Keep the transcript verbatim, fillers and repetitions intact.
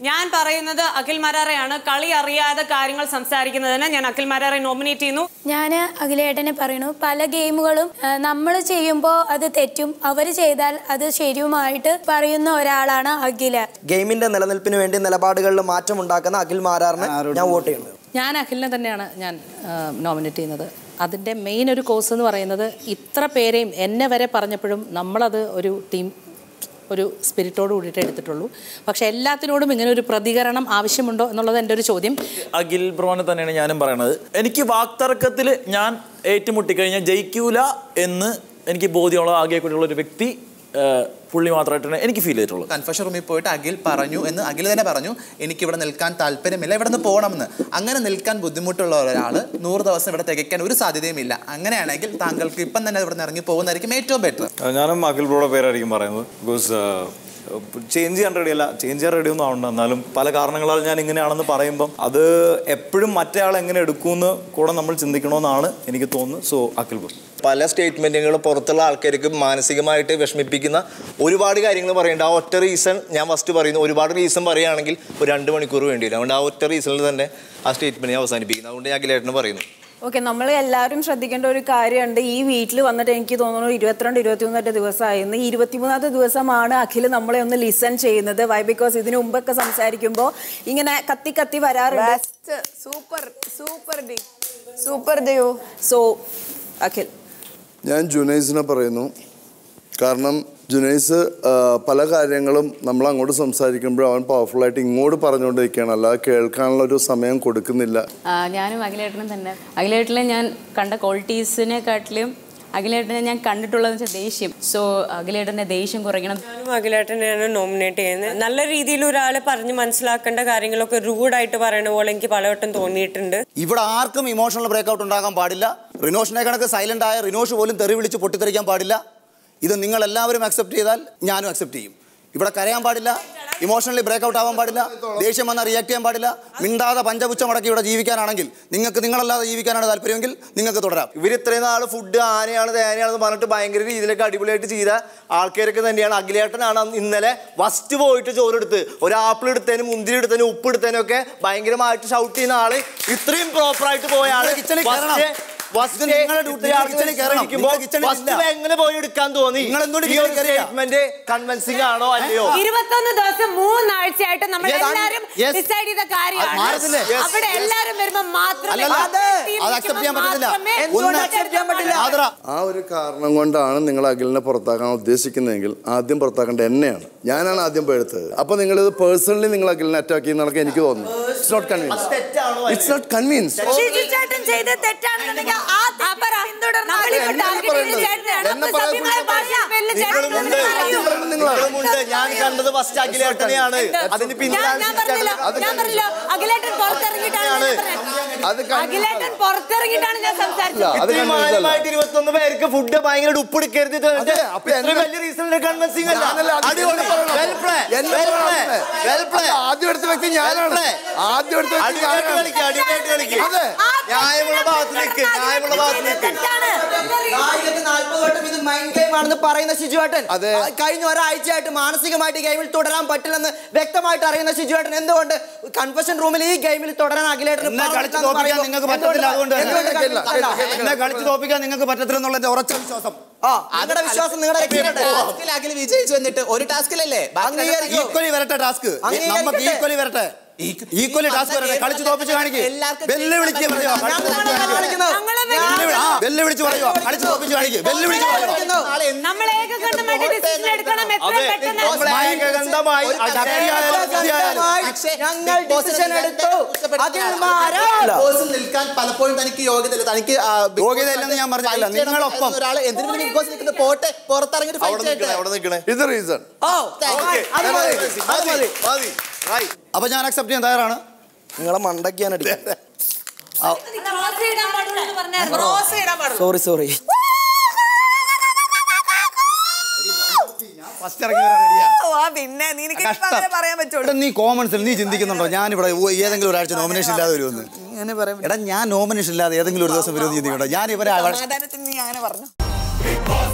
ഞാൻ പറയുന്നത് അഖിൽ മരാറയാണ്. കളി അറിയാതെ കാര്യങ്ങൾ സംസാരിക്കുന്നതിന് ഞാൻ അഖിൽ മരാറെ നോമിനേറ്റ് ചെയ്യുന്നു. ഞാൻ അഖിലേട്ടനെ പറയുന്നു, പല ഗെയിമുകളും നമ്മൾ ചെയ്യുമ്പോൾ അത് തെറ്റും, അവർ ചെയ്താൽ അത് ശരിയുമായിട്ട് പറയുന്ന ഒരാളാണ് അഖില. ഗെയിമിന്റെ നിലനിൽപ്പിന് വേണ്ടി നിലപാടുകളിൽ മാറ്റം ഉണ്ടാക്കുന്ന അഖിൽ മാരാറിനെ ഞാൻ വോട്ട് ചെയ്യുന്നത്. ഞാൻ അഖിലിനെ തന്നെയാണ് ഞാൻ നോമിനേറ്റ് ചെയ്യുന്നത്. അതിൻ്റെ മെയിൻ ഒരു കോസ് എന്ന് പറയുന്നത് ഇത്ര പേരെയും എന്നെ വരെ പറഞ്ഞപ്പോഴും നമ്മളത് ഒരു ടീം ഒരു സ്പിരിറ്റോട് കൂടിയിട്ട് എടുത്തിട്ടുള്ളൂ. പക്ഷെ എല്ലാത്തിനോടും ഇങ്ങനെ ഒരു പ്രതികരണം ആവശ്യമുണ്ടോ എന്നുള്ളത് എൻ്റെ ഒരു ചോദ്യം. അഖിൽ ബ്രോനെ തന്നെയാണ് ഞാനും പറയണത്. എനിക്ക് വാക്തർക്കത്തിൽ ഞാൻ ഏറ്റുമുട്ടിക്കഴിഞ്ഞാൽ ജയിക്കൂല എന്ന് എനിക്ക് ബോധ്യമുള്ള ആകെ കൂടിയുള്ള ഒരു വ്യക്തി പുള്ളി മാത്രമായിട്ടാണ് എനിക്ക് ഫീൽ ചെയ്തിട്ടുള്ളത്. കൺഫഷൻ റൂമിൽ പോയിട്ട് അഖിൽ പറഞ്ഞു എന്ന് അഖിൽ തന്നെ പറഞ്ഞു, എനിക്കിവിടെ നിൽക്കാൻ താല്പര്യമില്ല, ഇവിടെ നിന്ന് പോകണമെന്ന്. അങ്ങനെ നിൽക്കാൻ ബുദ്ധിമുട്ടുള്ള ഒരാൾ നൂറ് ദിവസം ഇവിടെ തികയ്ക്കാൻ ഒരു സാധ്യതയുമില്ല. അങ്ങനെയാണെങ്കിൽ താങ്കൾക്ക് ഇപ്പം തന്നെ ഇവിടെ നിന്ന് ഇറങ്ങി പോകുന്നതായിരിക്കും ഏറ്റവും ബെറ്റർ. ഞാനും അഖിൽ ബ്രോയുടെ പേരായിരിക്കും പറയുന്നത്. ബിക്കോസ് ചേഞ്ച് ചെയ്യാൻ റെഡിയല്ല, ചേഞ്ച് ചെയ്യാൻ റെഡി ഒന്നും ആവണ്ട. എന്നാലും പല കാരണങ്ങളാൽ ഞാൻ ഇങ്ങനെയാണെന്ന് പറയുമ്പം അത് എപ്പോഴും മറ്റേ ആൾ എങ്ങനെ എടുക്കുമെന്ന് കൂടെ നമ്മൾ ചിന്തിക്കണമെന്നാണ് എനിക്ക് തോന്നുന്നത്. So Akhil bro. പല സ്റ്റേറ്റ്മെൻറ്റുകളും പുറത്തുള്ള ആൾക്കാർക്ക് മാനസികമായിട്ട് വിഷമിപ്പിക്കുന്ന ഒരുപാട് കാര്യങ്ങൾ പറയുന്നുണ്ട്. ആ ഒറ്റ റീസൺ ഞാൻ ഫസ്റ്റ് പറയുന്നു. ഒരുപാട് റീസൺ പറയുകയാണെങ്കിൽ ഒരു രണ്ട് മണിക്കൂർ വേണ്ടി വരും. അതുകൊണ്ട് ആ ഒറ്റ റീസണിൽ തന്നെ ആ സ്റ്റേറ്റ്മെൻറ്റ് അവസാനിപ്പിക്കുന്നത്. അതുകൊണ്ട് ഞാൻ അഖിലേട്ടന് പറയുന്നു. ഓക്കെ, നമ്മൾ എല്ലാവരും ശ്രദ്ധിക്കേണ്ട ഒരു കാര്യമുണ്ട്. ഈ വീട്ടിൽ വന്നിട്ട് എനിക്ക് തോന്നുന്നു ഇരുപത്തിരണ്ട് ഇരുപത്തിമൂന്നത്തെ ദിവസമായിരുന്നു. ഈ ഇരുപത്തിമൂന്നാമത്തെ ദിവസമാണ് അഖിൽ നമ്മളെ ഒന്ന് ലിസൺ ചെയ്യുന്നത്. വൈ? ബിക്കോസ് ഇതിനു മുമ്പൊക്കെ സംസാരിക്കുമ്പോൾ ഇങ്ങനെ കത്തി കത്തി വരാറുണ്ട്. Super super D super Devu. So Akhil, ഞാൻ ജുനൈസിനെ പറയുന്നു. കാരണം ജുനൈസ് പല കാര്യങ്ങളും നമ്മൾ അങ്ങോട്ട് സംസാരിക്കുമ്പോൾ അവൻ പവർഫുള്ളായിട്ട് ഇങ്ങോട്ട് പറഞ്ഞുകൊണ്ടിരിക്കുകയാണ്, അല്ലാതെ കേൾക്കാനുള്ള ഒരു സമയം കൊടുക്കുന്നില്ല. ഞാനും അഖിലേട്ടനും തന്നെ. അഖിലേട്ടനെ ഞാൻ കണ്ട ക്വാളിറ്റീസിനെക്കാട്ടിലും അഖിലേട്ടനെ ഞാൻ കണ്ടിട്ടുള്ളതെന്ന് വെച്ചാൽ ദേഷ്യം. സോ അഖിലേട്ടൻ്റെ ദേഷ്യം കുറയ്ക്കണം. ഞാനും അഖിലേട്ടനെയാണ് നോമിനേറ്റ് ചെയ്യുന്നത്. നല്ല രീതിയിൽ ഒരാളെ പറഞ്ഞ് മനസ്സിലാക്കേണ്ട കാര്യങ്ങളൊക്കെ റൂഡായിട്ട് പറയണ പോലെ എനിക്ക് പലവട്ടം തോന്നിയിട്ടുണ്ട്. ഇവിടെ ആർക്കും ഇമോഷണൽ ബ്രേക്കൗട്ട് ഉണ്ടാകാൻ പാടില്ല. റിനോഷിനെ കണക്ക് സൈലന്റ് ആയ റിനോഷ് പോലും തെറി വിളിച്ച് പൊട്ടിത്തെറിക്കാൻ പാടില്ല. ഇത് നിങ്ങൾ എല്ലാവരും അക്സെപ്റ്റ് ചെയ്താൽ ഞാനും അക്സെപ്റ്റ് ചെയ്യും. ഇവിടെ കരയാൻ പാടില്ല, ഇമോഷണലി ബ്രേക്കൗട്ട് ആവാൻ പാടില്ല, ദേഷ്യം വന്നാൽ റിയാക്ട് ചെയ്യാൻ പാടില്ല. മിണ്ടാതെ പഞ്ചപുച്ഛം അടക്കി ഇവിടെ ജീവിക്കാനാണെങ്കിൽ, നിങ്ങൾക്ക് നിങ്ങളല്ലാതെ ജീവിക്കാനാണ് താല്പര്യമെങ്കിൽ നിങ്ങൾക്ക് തുടരാം. ഇവർ ഇത്രയും നാൾ ഫുഡ് ആനയാണ് തേനയാണെന്ന് പറഞ്ഞിട്ട് ഭയങ്കര രീതിയിലൊക്കെ അടിപൊളിയായിട്ട് ചെയ്ത ആൾക്കാരൊക്കെ തന്നെയാണ്. അഖിലേട്ടനാണ് ഇന്നലെ ഫസ്റ്റ് പോയിട്ട് ചോറെടുത്ത് ഒരു ആപ്പിൾ എടുത്തതിനും മുന്തിരി എടുത്തതിനും ഉപ്പ് എടുത്തതിനും ഒക്കെ ഭയങ്കരമായിട്ട് ഷൗട്ട് ചെയ്യുന്ന ആള്, ഇത്രയും പ്രോപ്പറായിട്ട് പോയ ആള് എങ്ങനെ പോയി എടുക്കാൻ തോന്നി? കൺവിൻസിംഗ് ആണോ അല്ലയോ? ഇരുപത്തൊന്ന് ദിവസം മൂന്നാഴ്ചയായിട്ട് നമ്മൾ എല്ലാവരും ഡിസൈഡ് ചെയ്ത കാര്യമാണ്. അവിടെ എല്ലാവരും വരുമ്പോൾ മാത്രമേ ആ ഒരു കാരണം കൊണ്ടാണ് നിങ്ങൾ അഖിലിനെ പുറത്താക്കാൻ ഉദ്ദേശിക്കുന്നതെങ്കിൽ ആദ്യം പുറത്താക്കേണ്ട എന്നെയാണ്. ഞാനാണ് ആദ്യം പേടുത്തത്. അപ്പൊ നിങ്ങൾ ഇത് പേഴ്സണലി നിങ്ങൾ അഖിലിനെ അറ്റാക്ക് ചെയ്യുന്ന എനിക്ക് തോന്നുന്നു. It's not convince. It's not convince. ഞാൻ കണ്ടത് ഫസ്റ്റ് അഖിലേട്ടനെയാണ്. അതിന് പിന്നാലെ ഇരുപത്തൊന്ന് പേർക്ക് ഫുഡ് ഭയങ്കര ഉപ്പെടുക്കരുത്. വലിയ റീസൺ കൺവിൻസിംഗ് അല്ല. ആദ്യം എടുത്ത വ്യക്തി ഞാനാണ്. ആദ്യം എടുത്ത വ്യക്തി ന്യായമുള്ള ഭാഗത്ത് നിൽക്ക്, ന്യായമുള്ള ഭാഗത്ത് നിൽക്ക്. നാൽപ്പത് വട്ടം ഇത് മൈൻഡ് ഗെയിം ആണെന്ന് പറയുന്ന ഷിജുവേട്ടൻ കഴിഞ്ഞ ഒരാഴ്ചയായിട്ട് മാനസികമായിട്ട് ഗെയിമിൽ തുടരാൻ പറ്റില്ലെന്ന് വ്യക്തമായിട്ട് അറിയുന്ന ഷിജുവേട്ടൻ എന്തുകൊണ്ട് കൺഫഷൻ റൂമിൽ ഈ ഗെയിമിൽ തുടരാൻ അഖിലേട്ടൻ കളിച്ചു തോപ്പിക്കാൻ നിങ്ങൾക്ക് പറ്റത്തില്ല? അതുകൊണ്ട് എന്നെ കളിച്ചു തോപ്പിക്കാൻ നിങ്ങൾക്ക് പറ്റത്തില്ല എന്നുള്ളതിന്റെ ഉറച്ച വിശ്വാസം. നിങ്ങളുടെ വിശ്വാസം നിങ്ങളുടെ അഖിൽ വിജയിച്ചു വന്നിട്ട് ഒരു ടാസ്കിലല്ലേ ഈക്വലി വരട്ടെ ടാസ്ക്, നമുക്ക് ഈക്വലി വരട്ടെ. ഈക്വലി ടാസ്ക് വരട്ടെ. കളിച്ചു തോപ്പിച്ച് കാണിക്കും. വെല്ലുവിളിച്ച് പറയുക, വെല്ലുവിളിച്ച് പറയുക, കളിച്ചു തോപ്പിച്ച് കാണിക്കും, വെല്ലുവിളിച്ച് പറയുക. നിൽക്കാൻ പലപ്പോഴും തനിക്ക് യോഗ്യതയില്ല. തനിക്ക് യോഗ്യതയില്ലെന്ന് ഞാൻ പറഞ്ഞില്ല. നിങ്ങളൊപ്പം ഒരാൾ എന്തിനു ബിഗ് ബോസ് നിൽക്കുന്നത് പോട്ടെ, പുറത്തിറങ്ങിട്ട് ഇത് റീസൺ. അപ്പൊ ഞാൻ അക്സെപ്റ്റ് ചെയ്യാൻ തയ്യാറാണ്. നിങ്ങളെ മണ്ടയ്ക്കാൻ സോറി സോറി നീ കോമൺ സെൻസ് നീ ചിന്തിക്കുന്നുണ്ടോ? ഞാൻ ഇവിടെ ഏതെങ്കിലും ഒരാഴ്ച നോമിനേഷൻ ഇല്ലാതെ വരുമെന്ന്? എടാ ഞാൻ നോമിനേഷൻ ഇല്ലാതെ ഏതെങ്കിലും ഒരു ദിവസം വരുമെന്ന് ചിന്തിക്കണ്ടോ? ഞാൻ ഇവരെ നീ അങ്ങനെ പറഞ്ഞു.